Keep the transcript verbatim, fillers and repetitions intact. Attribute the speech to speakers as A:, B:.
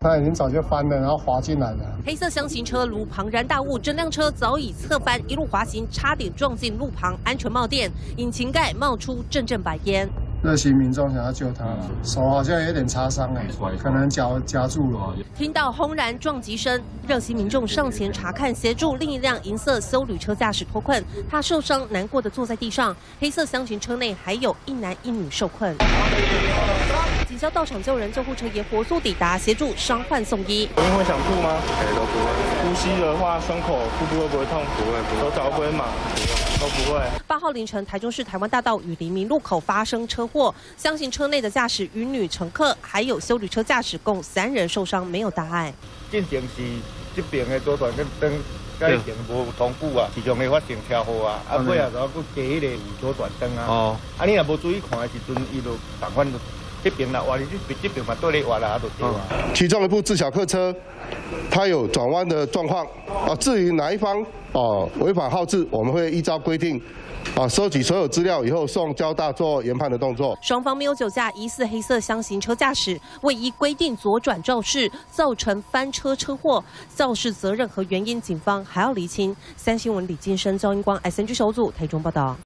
A: 他已经早就翻了，然后滑进来了。
B: 黑色箱型车如庞然大物，整辆车早已侧翻，一路滑行，差点撞进路旁，安全冒电，引擎盖冒出阵阵白烟。
A: 热心民众想要救他，手好像有点擦伤哎，可能脚夹住了。
B: 听到轰然撞击声，热心民众上前查看，协助另一辆银色休旅车驾驶脱困，他受伤难过的坐在地上。黑色箱型车内还有一男一女受困。警消到场救人，救护车也火速抵达，协助伤患送医。
C: 你会想吐吗？都不会。呼吸的话，胸口、腹部会不会痛？不会，不会。手脚会麻？都不会。八号凌晨，台中市台湾大道与黎明路口发生车祸，箱型车内的驾驶与女乘客，还有休旅车驾驶共三人受伤，没有大碍。
D: 进前是这边的左转跟灯，跟以前无同步啊，时常会发生车祸啊，啊尾啊然后佫加迄个有左转灯啊，哦，啊你若无注意看的时阵，伊就赶快就这边啦，哇，你这这边嘛对咧哇啦，啊就对啊。
E: 其中一部自小客车，它有转弯的状况啊，至于哪一方哦违反号志，我们会依照规定。 啊，收集所有资料以后送交大做研判的动作。
B: 双方没有酒驾，疑似黑色箱型车驾驶未依规定左转肇事，造成翻车车祸，肇事责任和原因，警方还要厘清。三新闻李金生、赵英光 S N G 首组台中报道。